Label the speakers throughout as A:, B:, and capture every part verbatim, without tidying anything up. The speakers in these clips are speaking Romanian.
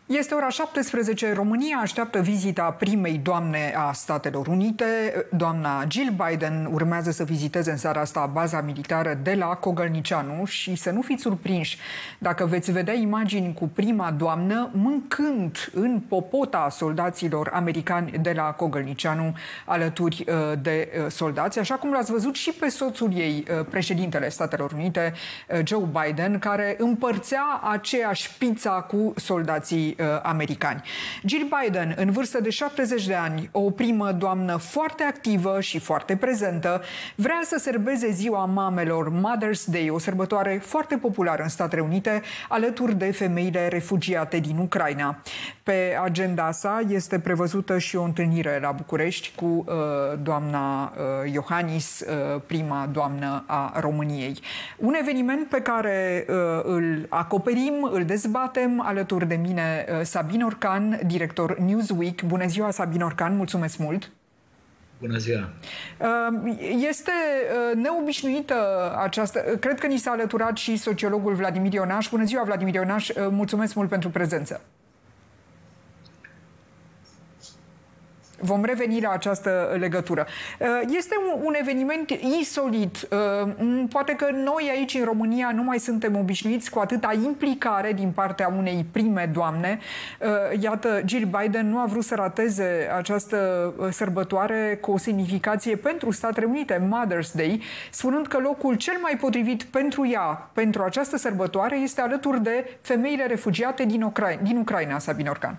A: Este ora șaptesprezece. România așteaptă vizita primei doamne a Statelor Unite. Doamna Jill Biden urmează să viziteze în seara asta baza militară de la Cogălnicianu și să nu fiți surprinși dacă veți vedea imagini cu prima doamnă mâncând în popota soldaților americani de la Cogălnicianu alături de soldați, așa cum l-ați văzut și pe soțul ei, președintele Statelor Unite, Joe Biden, care împărțea aceeași pizza cu soldații americani. Jill Biden, în vârstă de șaptezeci de ani, o primă doamnă foarte activă și foarte prezentă, vrea să serbeze ziua mamelor, Mother's Day, o sărbătoare foarte populară în Statele Unite, alături de femeile refugiate din Ucraina. Pe agenda sa este prevăzută și o întâlnire la București cu uh, doamna uh, Iohannis, uh, prima doamnă a României. Un eveniment pe care uh, îl acoperim, îl dezbatem alături de mine Sabin Orcan, director Newsweek. Bună ziua, Sabin Orcan, mulțumesc mult!
B: Bună ziua!
A: Este neobișnuită această... Cred că ni s-a alăturat și sociologul Vladimir Ionaș. Bună ziua, Vladimir Ionaș! Mulțumesc mult pentru prezență! Vom reveni la această legătură. Este un, un eveniment insolit. Poate că noi aici în România nu mai suntem obișnuiți cu atâta implicare din partea unei prime doamne. Iată, Jill Biden nu a vrut să rateze această sărbătoare cu o semnificație pentru Statele Unite, Mother's Day, spunând că locul cel mai potrivit pentru ea, pentru această sărbătoare, este alături de femeile refugiate din Ucraina, din Ucraina, Sabin Orcan.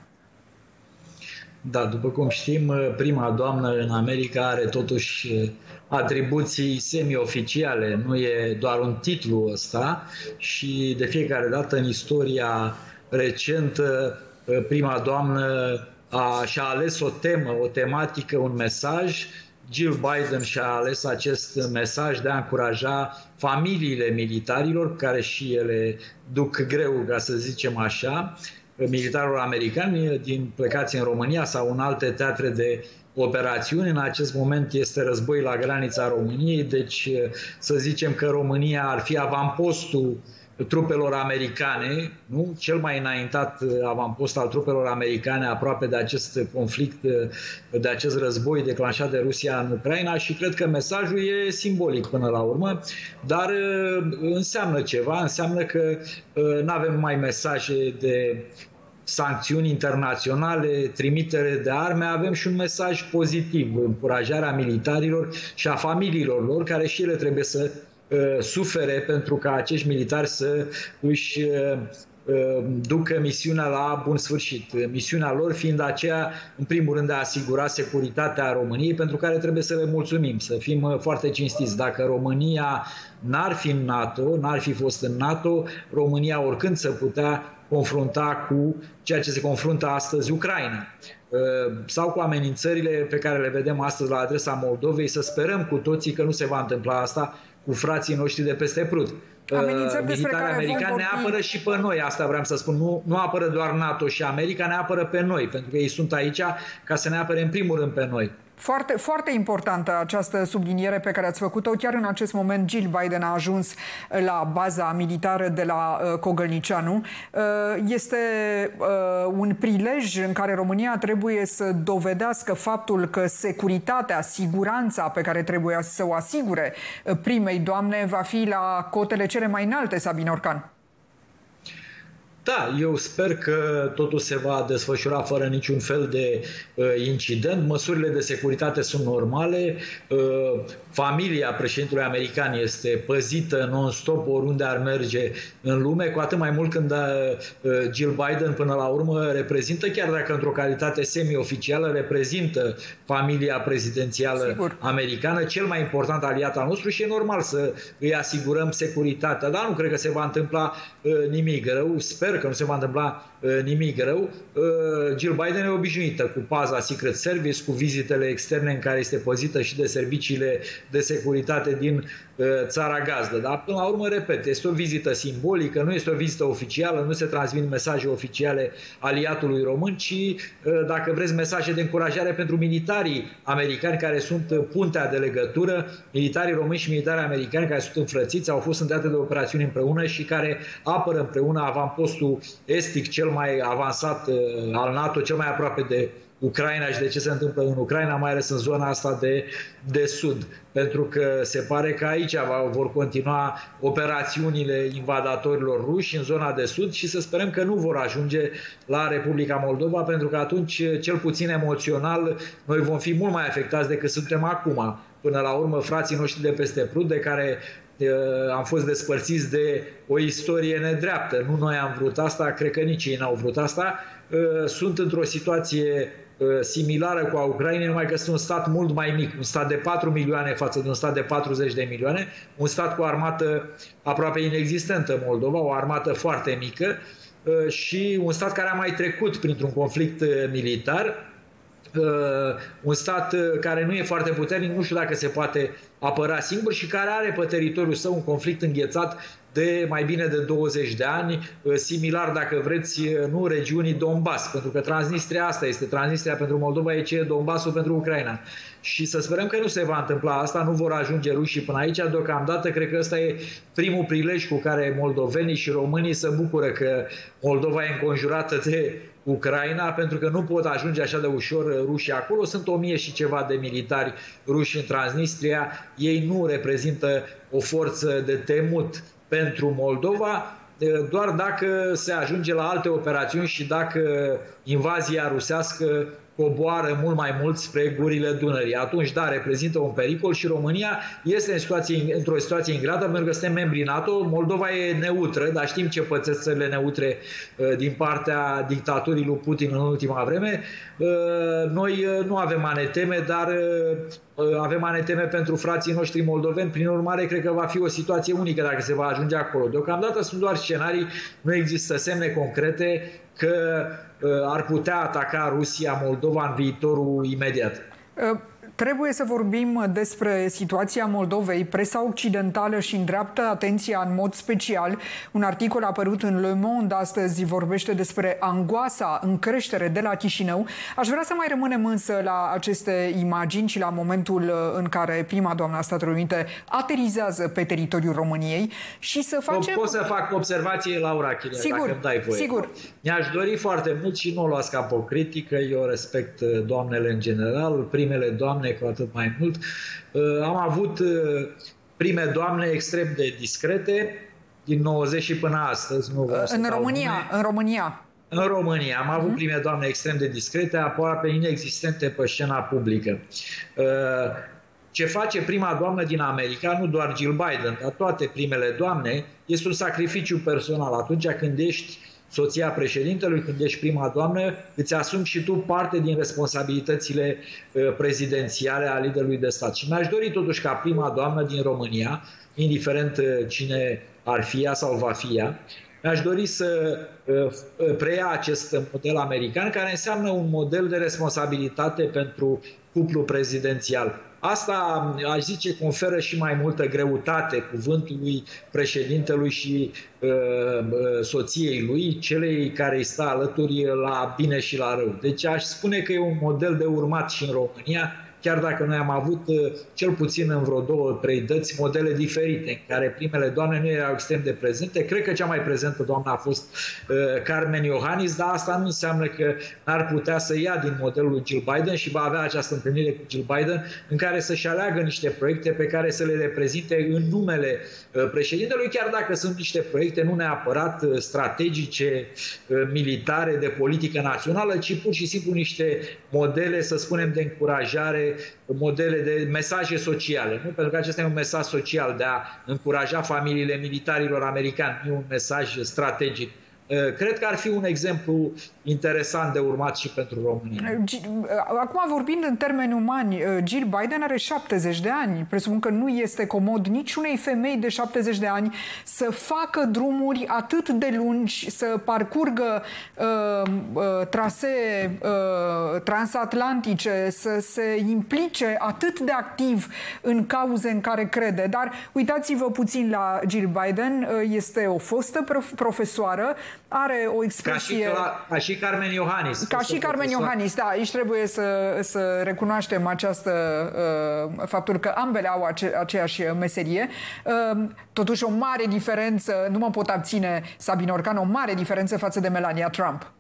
B: Da, după cum știm, prima doamnă în America are totuși atribuții semi-oficiale, nu e doar un titlu ăsta și de fiecare dată în istoria recentă prima doamnă a, și-a ales o temă, o tematică, un mesaj. Jill Biden și-a ales acest mesaj de a încuraja familiile militarilor, care și ele duc greu, ca să zicem așa, militarilor americani din plecați în România sau în alte teatre de operațiuni. În acest moment este război la granița României, deci să zicem că România ar fi avampostul trupelor americane, nu? Cel mai înaintat avampost al trupelor americane aproape de acest conflict, de acest război declanșat de Rusia în Ucraina și cred că mesajul e simbolic până la urmă, dar înseamnă ceva, înseamnă că nu avem numai mesaje de sancțiuni internaționale, trimitere de arme, avem și un mesaj pozitiv, încurajarea militarilor și a familiilor lor, care și ele trebuie să uh, sufere pentru ca acești militari să își uh, uh, ducă misiunea la bun sfârșit. Misiunea lor fiind aceea, în primul rând, de a asigura securitatea României, pentru care trebuie să le mulțumim, să fim uh, foarte cinstiți. Dacă România n-ar fi în NATO, n-ar fi fost în NATO, România oricând să putea confrunta cu ceea ce se confruntă astăzi Ucraina sau cu amenințările pe care le vedem astăzi la adresa Moldovei. Să sperăm cu toții că nu se va întâmpla asta cu frații noștri de peste Prut. Militarii americani ne apără și pe noi, asta vreau să spun. Nu, nu apără doar NATO și America, ne apără pe noi, pentru că ei sunt aici ca să ne apere în primul rând pe noi.
A: Foarte, foarte importantă această subliniere pe care ați făcut-o. Chiar în acest moment Jill Biden a ajuns la baza militară de la uh, Cogălnicianu. Uh, este uh, un prilej în care România trebuie să dovedească faptul că securitatea, siguranța pe care trebuie să o asigure primei doamne va fi la cotele cele mai înalte, Sabin Orcan.
B: Da, eu sper că totul se va desfășura fără niciun fel de uh, incident. Măsurile de securitate sunt normale. Uh, familia președintelui american este păzită non-stop oriunde ar merge în lume, cu atât mai mult când uh, Jill Biden până la urmă reprezintă, chiar dacă într-o calitate semi-oficială, reprezintă familia prezidențială Sigur. americană, cel mai important aliat al nostru și e normal să îi asigurăm securitatea. Dar nu cred că se va întâmpla uh, nimic rău. Sper că nu se va întâmpla uh, nimic rău. Uh, Jill Biden e obișnuită cu paza Secret Service, cu vizitele externe în care este păzită și de serviciile de securitate din uh, țara gazdă. Dar până la urmă, repet, este o vizită simbolică, nu este o vizită oficială, nu se transmit mesaje oficiale aliatului român, ci, uh, dacă vreți, mesaje de încurajare pentru militarii americani care sunt uh, puntea de legătură, militarii români și militarii americani care sunt înfrățiți, au fost în teatre de operațiuni împreună și care apără împreună avampostul conflictul estic cel mai avansat al NATO, cel mai aproape de Ucraina și de ce se întâmplă în Ucraina, mai ales în zona asta de, de sud. Pentru că se pare că aici vor continua operațiunile invadatorilor ruși în zona de sud și să sperăm că nu vor ajunge la Republica Moldova, pentru că atunci, cel puțin emoțional, noi vom fi mult mai afectați decât suntem acum. Până la urmă, frații noștri de peste Prut, de care am fost despărțiți de o istorie nedreaptă. Nu noi am vrut asta, cred că nici ei n-au vrut asta. Sunt într-o situație similară cu a Ucrainei, numai că sunt un stat mult mai mic, un stat de patru milioane față de un stat de patruzeci de milioane, un stat cu o armată aproape inexistentă, Moldova, o armată foarte mică și un stat care a mai trecut printr-un conflict militar, un stat care nu e foarte puternic, nu știu dacă se poate apăra singur și care are pe teritoriul său un conflict înghețat de mai bine de douăzeci de ani, similar, dacă vreți, nu regiunii Donbass, pentru că Transnistria asta este. Transnistria pentru Moldova e ce e Donbassul pentru Ucraina. Și să sperăm că nu se va întâmpla asta, nu vor ajunge rușii până aici. Deocamdată, cred că ăsta e primul prilej cu care moldovenii și românii se bucură că Moldova e înconjurată de Ucraina, pentru că nu pot ajunge așa de ușor rușii acolo. Sunt o mie și ceva de militari ruși în Transnistria. Ei nu reprezintă o forță de temut pentru Moldova, doar dacă se ajunge la alte operațiuni și dacă invazia rusească coboară mult mai mult spre gurile Dunării. Atunci, da, reprezintă un pericol și România este în situație, într-o situație ingrată, pentru că suntem membri NATO. Moldova e neutră, dar știm ce pățesc țările neutre din partea dictaturii lui Putin în ultima vreme. Noi nu avem a ne teme, dar avem a ne teme pentru frații noștri moldoveni. Prin urmare, cred că va fi o situație unică dacă se va ajunge acolo. Deocamdată sunt doar scenarii, nu există semne concrete că ar putea ataca Rusia Moldova în viitorul imediat.
A: Trebuie să vorbim despre situația Moldovei. Presa occidentală și îndreaptă atenția în mod special. Un articol apărut în Le Monde astăzi vorbește despre angoasa în creștere de la Chișinău. Aș vrea să mai rămânem însă la aceste imagini și la momentul în care prima doamnă a Statelor Unite aterizează pe teritoriul României și să facem...
B: Pot să fac observație, Laura Chile,
A: sigur,
B: dacă îmi dai voie.
A: Sigur.
B: Mi-aș dori foarte mult și nu o luați ca pe o critică, eu respect doamnele în general, primele doamne cu atât mai mult. Am avut prime doamne extrem de discrete din nouăzeci și până astăzi. Nu
A: în România, în România.
B: În România am avut prime doamne extrem de discrete, aproape inexistente pe scena publică. Ce face prima doamnă din America, nu doar Jill Biden, dar toate primele doamne, este un sacrificiu personal. Atunci când ești soția președintelui, când ești prima doamnă, îți asumi și tu parte din responsabilitățile prezidențiale a liderului de stat. Și mi-aș dori totuși ca prima doamnă din România, indiferent cine ar fi ea sau va fi ea, mi-aș dori să preia acest model american, care înseamnă un model de responsabilitate pentru cuplul prezidențial. Asta, aș zice, conferă și mai multă greutate cuvântului președintelui și uh, soției lui, celei care îi stă alături la bine și la rău. Deci aș spune că e un model de urmat și în România, chiar dacă noi am avut, cel puțin în vreo două, trei dăți, modele diferite, în care primele doamne nu erau extrem de prezente. Cred că cea mai prezentă doamnă a fost uh, Carmen Iohannis, dar asta nu înseamnă că n-ar putea să ia din modelul lui Jill Biden și va avea această întâlnire cu Jill Biden în care să-și aleagă niște proiecte pe care să le reprezinte în numele uh, președintelui, chiar dacă sunt niște proiecte nu neapărat uh, strategice, uh, militare, de politică națională, ci pur și simplu niște modele, să spunem, de încurajare, modele de mesaje sociale, nu? Pentru că acesta e un mesaj social de a încuraja familiile militarilor americani, nu un mesaj strategic. Cred că ar fi un exemplu interesant de urmat și pentru România.
A: Acum, vorbind în termeni umani, Jill Biden are șaptezeci de ani. Presupun că nu este comod niciunei femei de șaptezeci de ani să facă drumuri atât de lungi, să parcurgă uh, uh, trasee uh, transatlantice, să se implice atât de activ în cauze în care crede. Dar uitați-vă puțin la Jill Biden, este o fostă profesoară, are o expresie...
B: Ca și, ca, ca și Carmen Iohannis.
A: Ca și Carmen Iohannis, da. Aici trebuie să, să recunoaștem această, uh, faptul că ambele au ace, aceeași meserie. Uh, totuși o mare diferență, nu mă pot abține, Sabin Orcan, o mare diferență față de Melania Trump.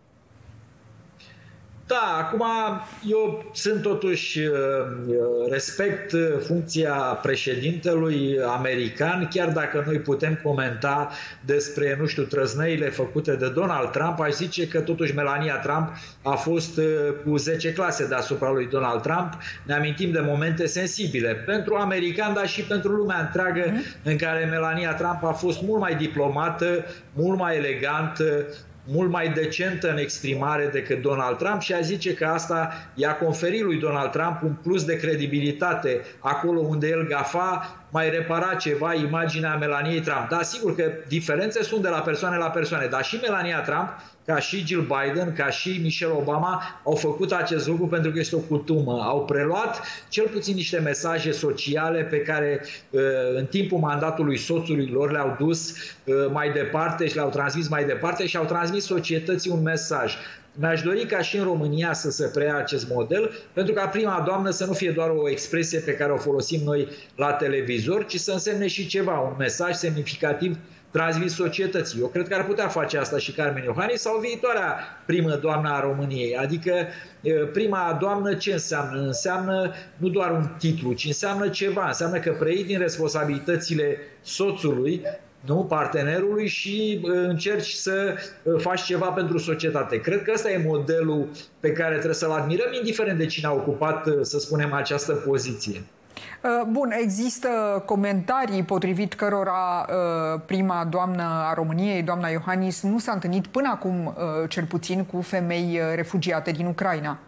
B: Da, acum eu sunt totuși, respect funcția președintelui american, chiar dacă noi putem comenta despre, nu știu, trăznăile făcute de Donald Trump, aș zice că totuși Melania Trump a fost cu zece clase deasupra lui Donald Trump. Ne amintim de momente sensibile pentru americani, dar și pentru lumea întreagă, mm. în care Melania Trump a fost mult mai diplomată, mult mai elegantă, mult mai decentă în exprimare decât Donald Trump și a zice că asta i-a conferit lui Donald Trump un plus de credibilitate acolo unde el gafa, mai repara ceva imaginea Melaniei Trump. Da, sigur că diferențe sunt de la persoane la persoane, dar și Melania Trump, ca și Jill Biden, ca și Michelle Obama, au făcut acest lucru pentru că este o cutumă. Au preluat cel puțin niște mesaje sociale pe care în timpul mandatului soțului lor le-au dus mai departe și le-au transmis mai departe și au transmis societății un mesaj. Mi-aș dori ca și în România să se preia acest model, pentru ca prima doamnă să nu fie doar o expresie pe care o folosim noi la televizor, ci să însemne și ceva, un mesaj semnificativ transmis societății. Eu cred că ar putea face asta și Carmen Iohannis sau viitoarea primă doamnă a României. Adică prima doamnă ce înseamnă? Înseamnă nu doar un titlu, ci înseamnă ceva. Înseamnă că preiei din responsabilitățile soțului, nu partenerului, și încerci să faci ceva pentru societate. Cred că ăsta e modelul pe care trebuie să-l admirăm, indiferent de cine a ocupat, să spunem, această poziție.
A: Bun, există comentarii potrivit cărora prima doamnă a României, doamna Iohannis, nu s-a întâlnit până acum, cel puțin, cu femei refugiate din Ucraina.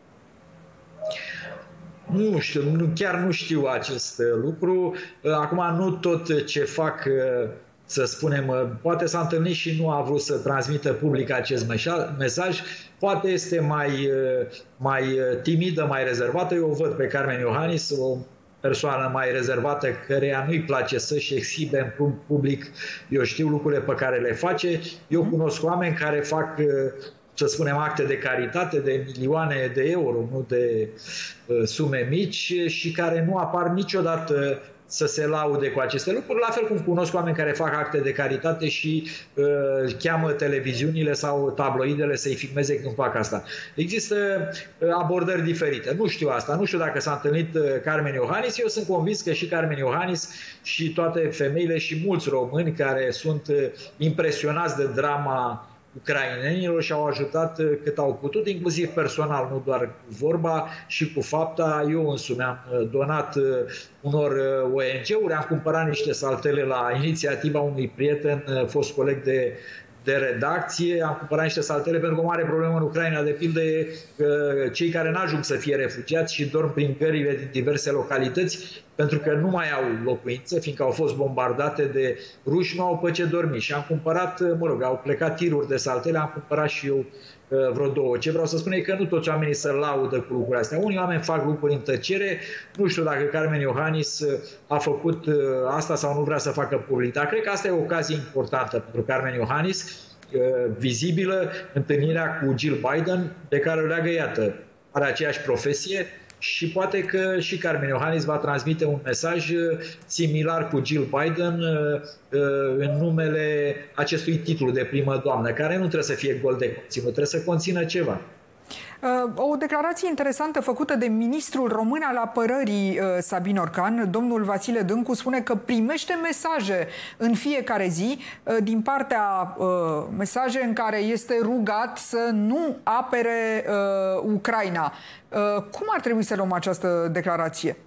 B: Nu știu, chiar nu știu acest lucru. Acum nu tot ce fac, să spunem, poate s-a întâlnit și nu a vrut să transmită public acest mesaj, poate este mai, mai timidă, mai rezervată. Eu o văd pe Carmen Iohannis, o persoană mai rezervată, căreia nu-i place să-și exhibe în public, eu știu, lucrurile pe care le face. Eu cunosc oameni care fac, să spunem, acte de caritate de milioane de euro, nu de uh, sume mici, și care nu apar niciodată să se laude cu aceste lucruri, la fel cum cunosc oameni care fac acte de caritate și uh, cheamă televiziunile sau tabloidele să-i filmeze când fac asta. Există uh, abordări diferite. Nu știu asta, nu știu dacă s-a întâlnit uh, Carmen Iohannis. Eu sunt convins că și Carmen Iohannis și toate femeile și mulți români care sunt uh, impresionați de drama ucrainenilor și au ajutat cât au putut, inclusiv personal, nu doar cu vorba, și cu fapta. Eu însumi am donat unor O N G-uri, am cumpărat niște saltele la inițiativa unui prieten, fost coleg de, de redacție, am cumpărat niște saltele pentru că o mare problemă în Ucraina, de pildă, e cei care n-ajung să fie refugiați și dorm prin gările din diverse localități, pentru că nu mai au locuință, fiindcă au fost bombardate de ruși, nu au pe ce dormi. Și am cumpărat, mă rog, au plecat tiruri de saltele, am cumpărat și eu vreo două. Ce vreau să spun e că nu toți oamenii se laudă cu lucrurile astea. Unii oameni fac lucruri în tăcere. Nu știu dacă Carmen Iohannis a făcut asta sau nu vrea să facă public. Dar cred că asta e o ocazie importantă pentru Carmen Iohannis, vizibilă, întâlnirea cu Jill Biden, pe care o leagă, iată, are aceeași profesie. Și poate că și Carmen Iohannis va transmite un mesaj similar cu Jill Biden în numele acestui titlu de primă doamnă, care nu trebuie să fie gol de conținut, trebuie să conțină ceva.
A: O declarație interesantă făcută de ministrul român al apărării, Sabin Orcan, domnul Vasile Dâncu, spune că primește mesaje în fiecare zi din partea mesaje în care este rugat să nu apere Ucraina. Cum ar trebui să luăm această declarație?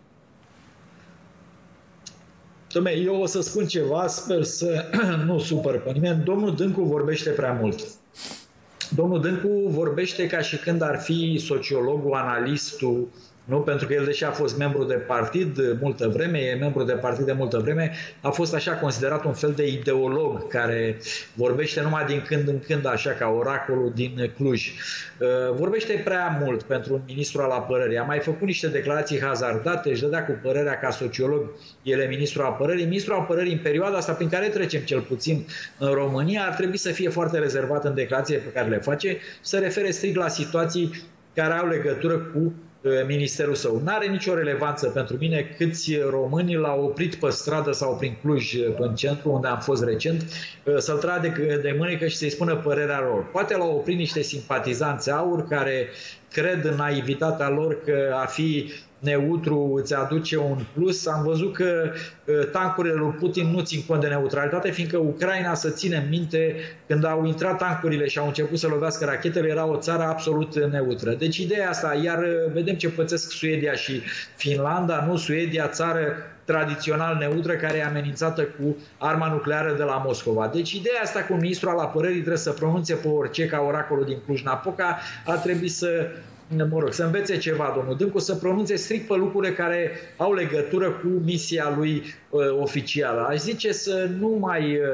B: Dom'le, eu o să spun ceva, sper să nu supăr pe nimeni. Domnul Dâncu vorbește prea mult. Domnul Dâncu vorbește ca și când ar fi sociologul, analistul Nu? Pentru că el, deși a fost membru de partid multă vreme, e membru de partid de multă vreme, a fost așa considerat un fel de ideolog care vorbește numai din când în când, așa ca oracolul din Cluj. Vorbește prea mult pentru un ministru al apărării. A mai făcut niște declarații hazardate, își dădea cu părerea ca sociolog, el e ministrul apărării. Ministrul apărării în perioada asta prin care trecem cel puțin în România ar trebui să fie foarte rezervat în declarațiile pe care le face, să refere strict la situații care au legătură cu ministerul său. Nu are nicio relevanță pentru mine câți români l-au oprit pe stradă sau prin Cluj, în centru, unde am fost recent, să-l tragă de, de mânecă și să-i spună părerea lor. Poate l-au oprit niște simpatizanți aur care cred în naivitatea lor că a fi neutru îți aduce un plus. Am văzut că tancurile lui Putin nu țin cont de neutralitate, fiindcă Ucraina, să ținem minte, când au intrat tancurile și au început să lovească rachetele, era o țară absolut neutră. Deci ideea asta, iar vedem ce pățesc Suedia și Finlanda, nu Suedia, țară tradițional neutră, care e amenințată cu arma nucleară de la Moscova. Deci ideea asta cu ministrul al apărării trebuie să pronunțe pe orice, ca oracolul din Cluj-Napoca, ar trebui să mă rog, să învețe ceva, domnul Dâncu, să pronunțe strict pe lucrurile care au legătură cu misia lui uh, oficială. Aș zice să nu mai uh,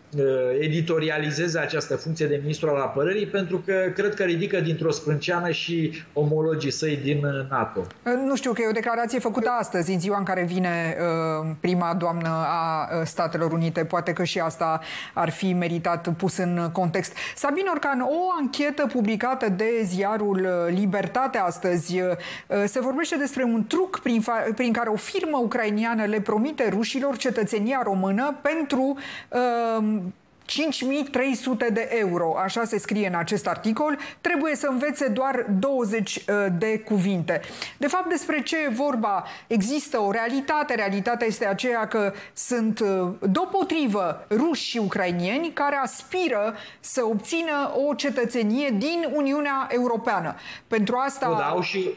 B: editorializeze această funcție de ministru al apărării, pentru că cred că ridică dintr-o sprânceană și omologii săi din NATO.
A: Nu știu, că e o declarație făcută astăzi, în ziua în care vine uh, prima doamnă a Statelor Unite. Poate că și asta ar fi meritat pus în context. Sabin Orcan, o anchetă publicată de ziarul Libertate astăzi, uh, se vorbește despre un truc prin, prin care o firmă ucrainiană le promite rușilor cetățenia română pentru uh, cinci mii trei sute de euro, așa se scrie în acest articol, trebuie să învețe doar douăzeci de cuvinte. De fapt, despre ce e vorba? Există o realitate, realitatea este aceea că sunt deopotrivă ruși și ucrainieni care aspiră să obțină o cetățenie din Uniunea Europeană. Pentru asta...
B: O, da, au și...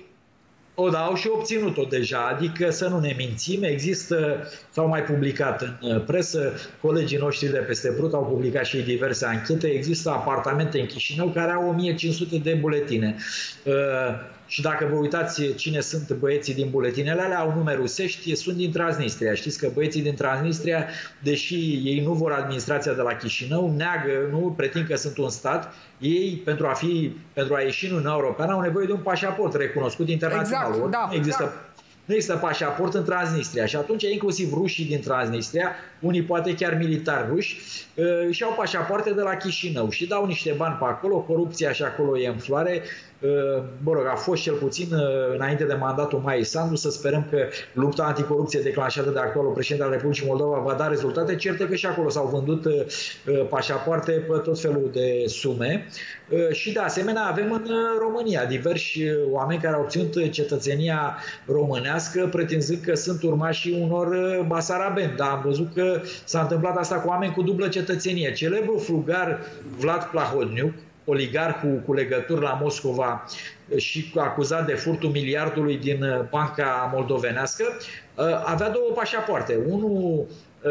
B: O, da, au și obținut-o deja, adică să nu ne mințim, există, s-au mai publicat în presă, colegii noștri de peste Brut au publicat și diverse anchete, există apartamente în Chișinău care au o mie cinci sute de buletine. Uh, și dacă vă uitați cine sunt băieții din buletinele alea, au nume rusești, sunt din Transnistria. Știți că băieții din Transnistria, deși ei nu vor administrația de la Chișinău, neagă, nu pretind că sunt un stat, ei, pentru a, fi, pentru a ieși în Uniunea Europeană, au nevoie de un pașaport recunoscut internațional.
A: Exact, da,
B: nu există,
A: da.
B: Nu există pașaport în Transnistria și atunci inclusiv rușii din Transnistria, unii poate chiar militari ruși, și au pașapoarte de la Chișinău și dau niște bani pe acolo, corupția și acolo e în floare. Mă rog, a fost cel puțin înainte de mandatul Maiei Sandu, să sperăm că lupta anticorupție declanșată de actualul președinte al Republicii Moldova va da rezultate. Certe că și acolo s-au vândut pașapoarte pe tot felul de sume. Și de asemenea avem în România diversi oameni care au obținut cetățenia românească pretinzând că sunt urmașii unor basarabeni. Dar am văzut că s-a întâmplat asta cu oameni cu dublă cetățenie. Celebrul frugar Vlad Plahotniuc, oligarhul cu legături la Moscova și acuzat de furtul miliardului din banca moldovenească, avea două pașapoarte. Unul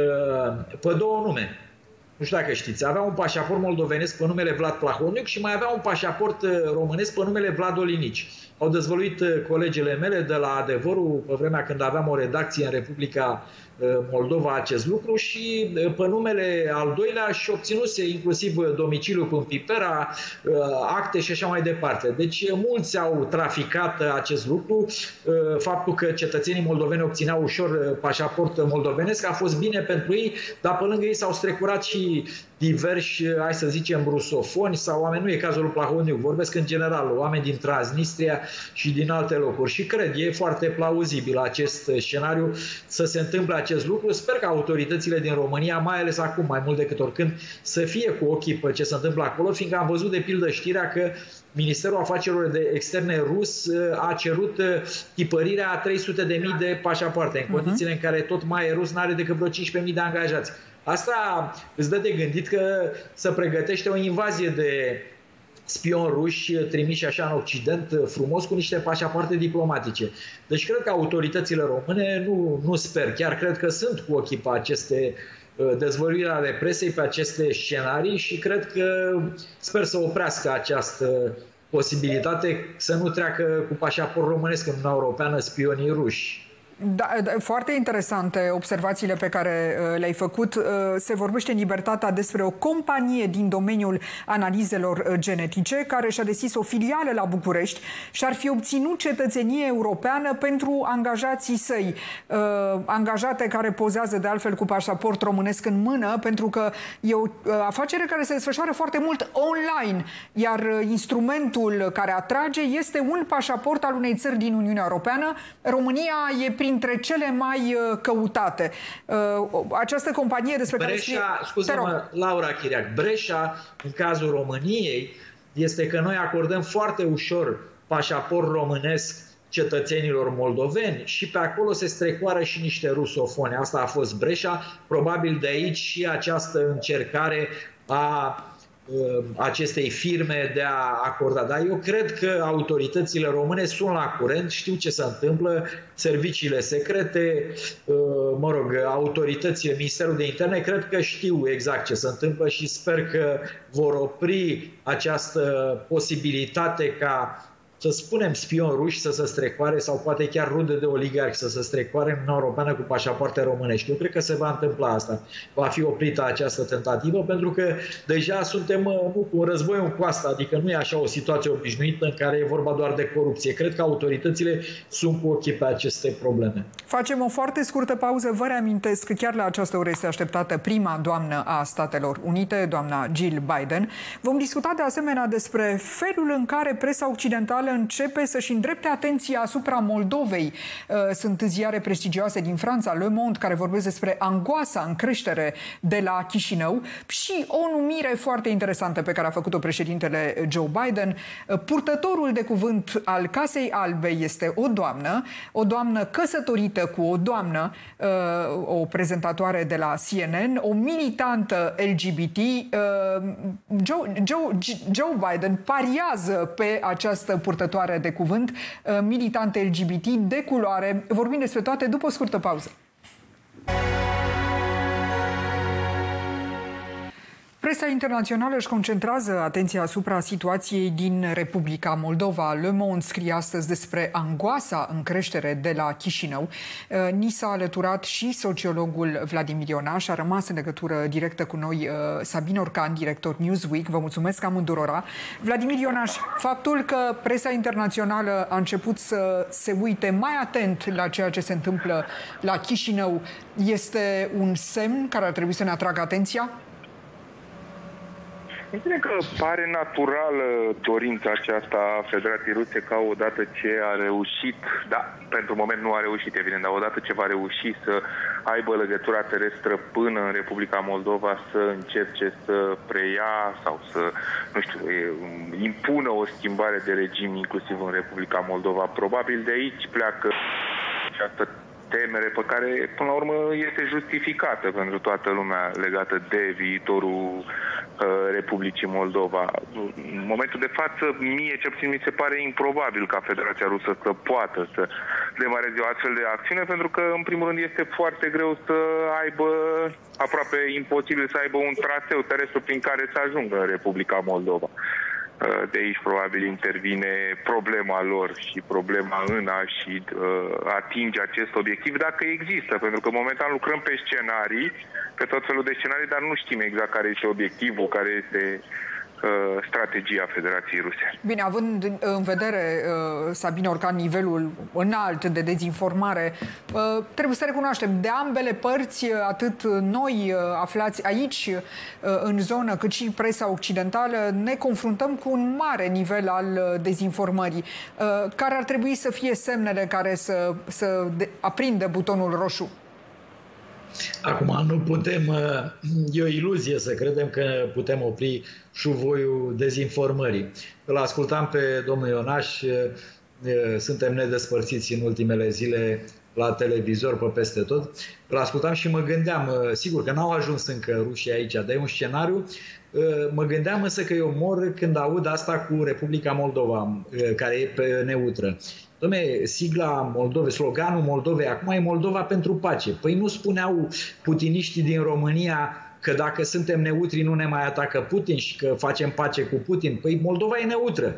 B: pe două nume. Nu știu dacă știți. Avea un pașaport moldovenesc pe numele Vlad Plahotniuc și mai avea un pașaport românesc pe numele Vlad Olinici. Au dezvăluit colegele mele de la Adevărul, pe vremea când aveam o redacție în Republica Moldova, acest lucru și pe numele al doilea și obținuse inclusiv domiciliul în Pipera, acte și așa mai departe. Deci mulți au traficat acest lucru. Faptul că cetățenii moldoveni obțineau ușor pașaport moldovenesc a fost bine pentru ei, dar pe lângă ei s-au strecurat și diversi, hai să zicem, rusofoni sau oameni, nu e cazul lui Plahotniuc, vorbesc în general, oameni din Transnistria și din alte locuri. Și cred, e foarte plauzibil acest scenariu să se întâmple acest lucru. Sper că autoritățile din România, mai ales acum, mai mult decât oricând, să fie cu ochii pe ce se întâmplă acolo, fiindcă am văzut de pildă știrea că Ministerul Afacerilor de Externe rus a cerut tipărirea a trei sute de mii de pașapoarte, în condițiile în care tot mai rus n-are decât vreo cincisprezece mii de angajați. Asta îți dă de gândit că se pregătește o invazie de spioni ruși trimiși așa în Occident, frumos, cu niște pașapoarte diplomatice. Deci cred că autoritățile române, nu, nu sper, chiar cred că sunt cu ochii pe aceste dezvăluiri ale presei, pe aceste scenarii și cred că sper să oprească această posibilitate să nu treacă cu pașaport românesc în Uniunea Europeană spionii ruși.
A: Da, foarte interesante observațiile pe care le-ai făcut. Se vorbește în Libertatea despre o companie din domeniul analizelor genetice care și-a deschis o filială la București și ar fi obținut cetățenie europeană pentru angajații săi. Angajate care pozează de altfel cu pașaport românesc în mână, pentru că e o afacere care se desfășoară foarte mult online, iar instrumentul care atrage este un pașaport al unei țări din Uniunea Europeană. România e prin printre cele mai căutate. Această companie despre
B: Breșa,
A: care...
B: Scuză-mă, Laura Chiriac, breșa în cazul României este că noi acordăm foarte ușor pașaport românesc cetățenilor moldoveni și pe acolo se strecoară și niște rusofoni. Asta a fost breșa. Probabil de aici și această încercare a acestei firme de a acorda. Dar eu cred că autoritățile române sunt la curent, știu ce se întâmplă, serviciile secrete, mă rog, autoritățile, Ministerul de Interne, cred că știu exact ce se întâmplă și sper că vor opri această posibilitate ca, să spunem, spioni ruși să se strecoare sau poate chiar rude de oligarhi să se strecoare în Uniunea Europeană cu pașapoarte românești. Eu cred că se va întâmpla asta. Va fi oprită această tentativă pentru că deja suntem nu, cu un război în coastă, adică nu e așa o situație obișnuită în care e vorba doar de corupție. Cred că autoritățile sunt cu ochii pe aceste probleme.
A: Facem o foarte scurtă pauză. Vă reamintesc că chiar la această oră este așteptată prima doamnă a Statelor Unite, doamna Jill Biden. Vom discuta de asemenea despre felul în care presa occidentală începe să-și îndrepte atenția asupra Moldovei. Sunt ziare prestigioase din Franța, Le Monde, care vorbesc despre angoasa în creștere de la Chișinău și o numire foarte interesantă pe care a făcut-o președintele Joe Biden. Purtătorul de cuvânt al Casei Albe este o doamnă, o doamnă căsătorită cu o doamnă, o prezentatoare de la C N N, o militantă L G B T. Joe, Joe, Joe Biden pariază pe această purtătoare de cuvânt, militante L G B T de culoare. Vorbim despre toate după o scurtă pauză. Presa internațională își concentrează atenția asupra situației din Republica Moldova. Le Monde scrie astăzi despre angoasa în creștere de la Chișinău. Ni s-a alăturat și sociologul Vladimir Ionaș. A rămas în legătură directă cu noi Sabin Orcan, director Newsweek. Vă mulțumesc amândurora. Vladimir Ionaș, faptul că presa internațională a început să se uite mai atent la ceea ce se întâmplă la Chișinău este un semn care ar trebui să ne atragă atenția?
C: Bine că pare naturală dorința aceasta a Federației Ruse ca odată ce a reușit, da, pentru moment nu a reușit, evident, dar odată ce va reuși să aibă legătura terestră până în Republica Moldova, să încerce să preia sau să, nu știu, impună o schimbare de regim inclusiv în Republica Moldova. Probabil de aici pleacă această temere pe care, până la urmă, este justificată pentru toată lumea legată de viitorul Republicii Moldova. În momentul de față, mie ce puțin mi se pare improbabil ca Federația Rusă să poată să demareze o astfel de acțiune, pentru că, în primul rând, este foarte greu să aibă, aproape imposibil să aibă un traseu terestru prin care să ajungă în Republica Moldova. De aici probabil intervine problema lor și problema în a și uh, atinge acest obiectiv, dacă există, pentru că momentan lucrăm pe scenarii, pe tot felul de scenarii, dar nu știm exact care este obiectivul, care este uh, strategia Federației Ruse.
A: Bine, având în vedere, uh, Sabin Orcan, nivelul înalt de dezinformare, uh, trebuie să recunoaștem, de ambele părți, atât noi uh, aflați aici uh, în zonă, cât și presa occidentală, ne confruntăm cu un mare nivel al uh, dezinformării. Uh, care ar trebui să fie semnele care să, să de, aprindă butonul roșu?
B: Acum, nu putem, e o iluzie să credem că putem opri șuvoiul dezinformării. Îl ascultam pe domnul Ionaș, suntem nedespărțiți în ultimele zile la televizor, pe peste tot. Îl ascultam și mă gândeam, sigur că n-au ajuns încă rușii aici, dar e un scenariu. Mă gândeam însă că eu mor când aud asta cu Republica Moldova, care e pe neutră. Dom'le, sigla Moldovei, sloganul Moldovei, acum e Moldova pentru pace. Păi nu spuneau putiniștii din România că dacă suntem neutri nu ne mai atacă Putin și că facem pace cu Putin. Păi Moldova e neutră.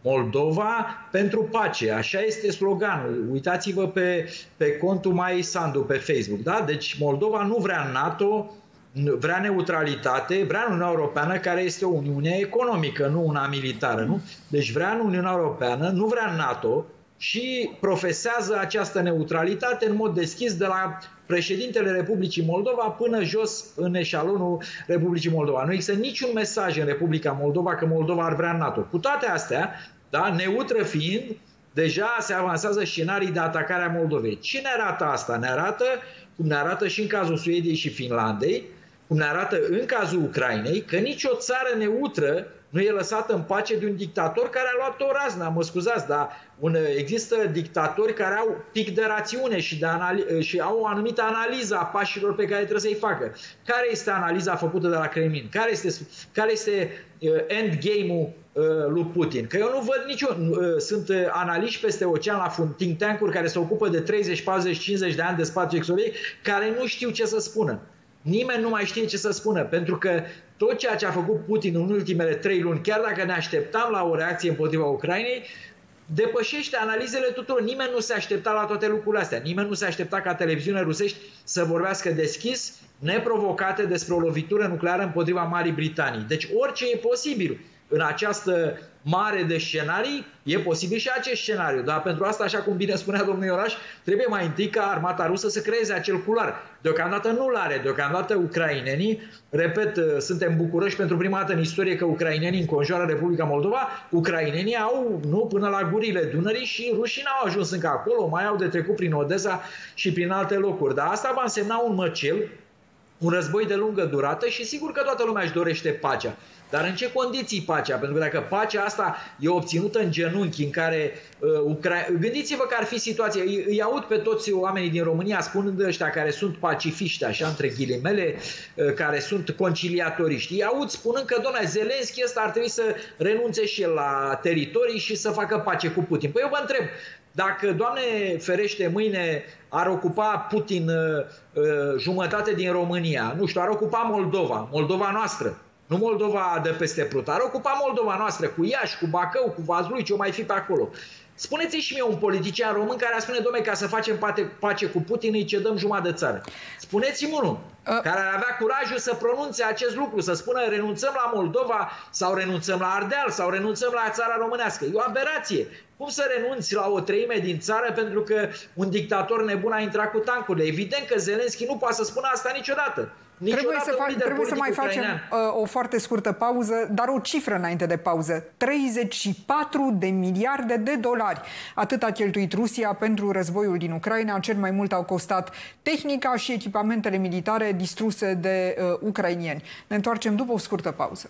B: Moldova pentru pace. Așa este sloganul. Uitați-vă pe, pe contul Mai Sandu pe Facebook. Da? Deci Moldova nu vrea NATO, vrea neutralitate, vrea Uniunea Europeană, care este o uniune economică, nu una militară. Nu? Deci vrea Uniunea Europeană, nu vrea NATO și profesează această neutralitate în mod deschis de la președintele Republicii Moldova până jos în eșalonul Republicii Moldova. Nu există niciun mesaj în Republica Moldova că Moldova ar vrea NATO. Cu toate astea, da, neutră fiind, deja se avansează scenarii de atacare a Moldovei. Ce ne arată asta? Ne arată, cum ne arată și în cazul Suediei și Finlandei, cum ne arată în cazul Ucrainei, că nicio țară neutră nu e lăsată în pace de un dictator care a luat o raznă. Mă scuzați, dar un, există dictatori care au pic de rațiune și, de anali- și au o anumită analiză a pașilor pe care trebuie să-i facă. Care este analiza făcută de la Kremlin? Care este, care este uh, endgame-ul uh, lui Putin? Că eu nu văd niciun... Uh, sunt uh, analiști peste ocean la think tank-uri care se ocupă de treizeci, patruzeci, cincizeci de ani de spațiu exotic care nu știu ce să spună. Nimeni nu mai știe ce să spună, pentru că tot ceea ce a făcut Putin în ultimele trei luni, chiar dacă ne așteptam la o reacție împotriva Ucrainei, depășește analizele tuturor. Nimeni nu se aștepta la toate lucrurile astea. Nimeni nu se aștepta ca televiziunile rusești să vorbească deschis, neprovocate, despre o lovitură nucleară împotriva Marii Britanii. Deci orice e posibil în această mare de scenarii, e posibil și acest scenariu. Dar pentru asta, așa cum bine spunea domnul Ioraș, trebuie mai întâi ca armata rusă să creeze acel culoar. Deocamdată nu-l are. Deocamdată ucrainenii, repet, suntem bucuroși pentru prima dată în istorie că ucrainenii înconjoară Republica Moldova, ucrainenii au, nu, până la gurile Dunării și rușii n-au ajuns încă acolo, mai au de trecut prin Odessa și prin alte locuri. Dar asta va însemna un măcel, un război de lungă durată și sigur că toată lumea își dorește pacea. Dar în ce condiții pacea? Pentru că dacă pacea asta e obținută în genunchi, în care uh, Ucra... gândiți-vă că ar fi situația, îi, îi aud pe toți oamenii din România spunând ăștia care sunt pacifiști, așa între ghilimele, uh, care sunt conciliatoriști. Îi aud spunând că, doamne, Zelenski ăsta ar trebui să renunțe și el la teritorii și să facă pace cu Putin. Păi eu vă întreb, dacă, Doamne ferește, mâine ar ocupa Putin uh, uh, jumătate din România, nu știu, ar ocupa Moldova, Moldova noastră, nu Moldova de peste Prut, ar ocupa Moldova noastră, cu Iași, cu Bacău, cu Vaslui, ce o mai fi pe acolo. Spuneți-mi și mie un politician român care a spune, dom'le, ca să facem pace cu Putin îi cedăm jumătate de țară. Spuneți-mi unul uh. care ar avea curajul să pronunțe acest lucru, să spună renunțăm la Moldova sau renunțăm la Ardeal sau renunțăm la țara românească. E o aberație. Cum să renunți la o treime din țară pentru că un dictator nebun a intrat cu tancurile? Evident că Zelenski nu poate să spună asta niciodată.
A: Trebuie să, fac, trebuie să mai facem uh, o foarte scurtă pauză, dar o cifră înainte de pauză. treizeci și patru de miliarde de dolari. Atât a cheltuit Rusia pentru războiul din Ucraina. Cel mai mult au costat tehnica și echipamentele militare distruse de uh, ucrainieni. Ne întoarcem după o scurtă pauză.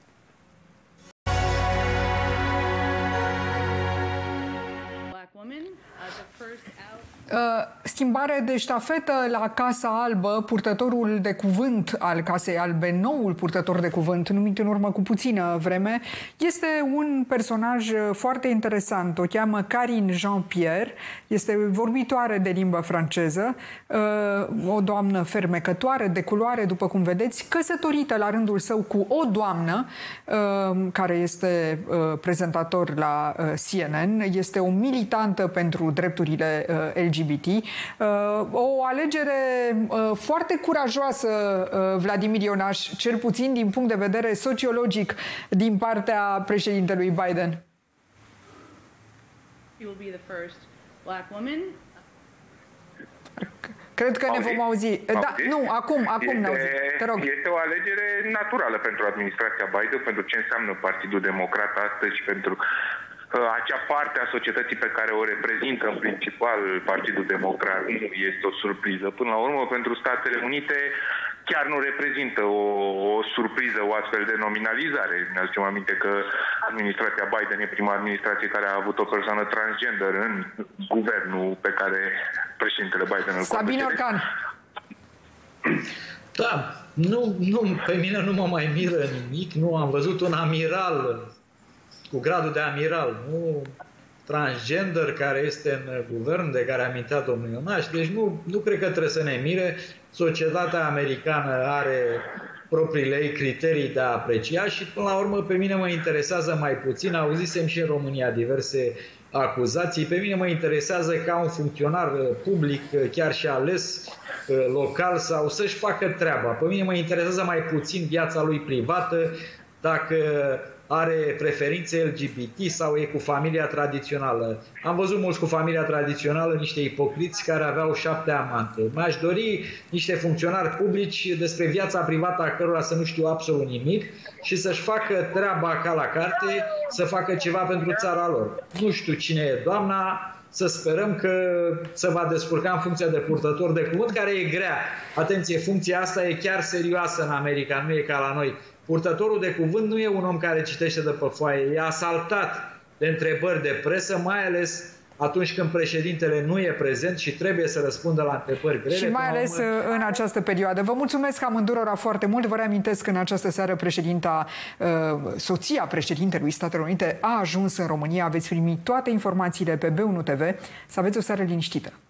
A: Schimbare de ștafetă la Casa Albă. Purtătorul de cuvânt al Casei Albe, noul purtător de cuvânt, numit în urmă cu puțină vreme, este un personaj foarte interesant. O cheamă Karine Jean-Pierre, este vorbitoare de limbă franceză, o doamnă fermecătoare, de culoare, după cum vedeți, căsătorită la rândul său cu o doamnă care este prezentator la C N N, este o militantă pentru drepturile L G B T. O alegere foarte curajoasă, Vladimir Ionaș, cel puțin din punct de vedere sociologic, din partea președintelui Biden.
D: You will be the first black woman.
A: Cred că ne vom auzi. Da, nu, acum, acum
C: este,
A: ne auzim. Te rog.
C: Este o alegere naturală pentru administrația Biden, pentru ce înseamnă Partidul Democrat astăzi și pentru acea parte a societății pe care o reprezintă în principal Partidul Democrat. Nu este o surpriză. Până la urmă, pentru Statele Unite chiar nu reprezintă o, o surpriză, o astfel de nominalizare. Ne aducem aminte că administrația Biden e prima administrație care a avut o persoană transgender în guvernul pe care președintele Biden îl conduce.
A: Sabine Orcan.
B: Da, nu, nu, pe mine nu mă mai miră nimic. Nu am văzut un amiral cu gradul de amiral, nu transgender care este în guvern, de care amintea domnul Ionaș. Deci nu, nu cred că trebuie să ne mire. Societatea americană are propriile ei criterii de a aprecia și, până la urmă, pe mine mă interesează mai puțin. Auzisem și în România diverse acuzații. Pe mine mă interesează ca un funcționar public, chiar și ales local, sau să-și facă treaba. Pe mine mă interesează mai puțin viața lui privată, dacă are preferințe L G B T sau e cu familia tradițională. Am văzut mulți cu familia tradițională, niște ipocriți care aveau șapte amante. Mi-aș dori niște funcționari publici despre viața privată a cărora să nu știu absolut nimic și să-și facă treaba ca la carte, să facă ceva pentru țara lor. Nu știu cine e doamna, să sperăm că se va descurca în funcția de purtător de cuvânt, care e grea. Atenție, funcția asta e chiar serioasă în America, nu e ca la noi. Purtătorul de cuvânt nu e un om care citește de pe foaie, e asaltat de întrebări de presă, mai ales atunci când președintele nu e prezent și trebuie să răspundă la întrebări grele.
A: Și mai ales în această perioadă. Vă mulțumesc amândurora foarte mult. Vă reamintesc că în această seară președinta, soția președintelui Statelor Unite a ajuns în România. Aveți primit toate informațiile pe B unu T V. Să aveți o seară liniștită.